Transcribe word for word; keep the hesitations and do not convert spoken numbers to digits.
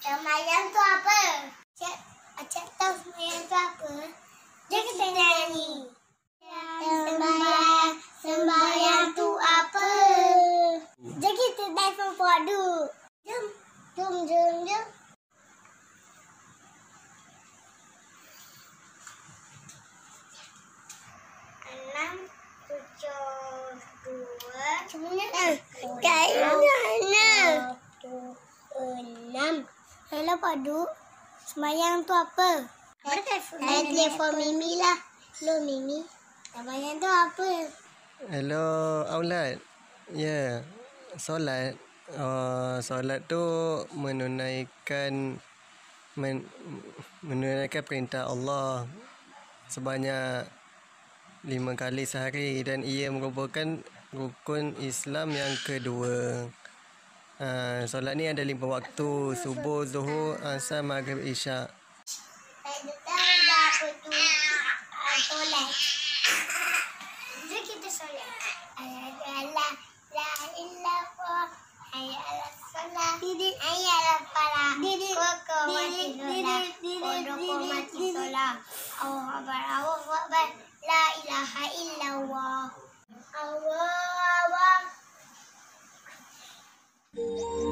Sembahyang tu apa? Cik, Cik tahu sembahyang tu apa? Dia kita nyanyi. Sembahyang, sembahyang tu apa? Jadi kita telefon padu. Jom, jom, jom, jom. Enam, tujuh, dua. Cuma kayaknya satu, enam. Hello padu. Sembahyang tu apa? Apa telefon? Saya telefon Mimi lah. Hello Mimi. Sembahyang tu apa? Hello Aulad. Ya, yeah. Solat. Uh, solat tu menunaikan men, menunaikan perintah Allah sebanyak lima kali sehari dan ia merupakan rukun Islam yang kedua. Uh, solat ni ada lima waktu: subuh, zuhur, asar, maghrib, isyak. Saya tahu dah apa tu uh, solat. Jom kita solat. Allah, la ilallah, hayya ala salat, hayya ala falah, koko mati solat, kodoko mati solat. Allahu akbar, Allahu akbar, la ilaha illallah. Allahu akbar.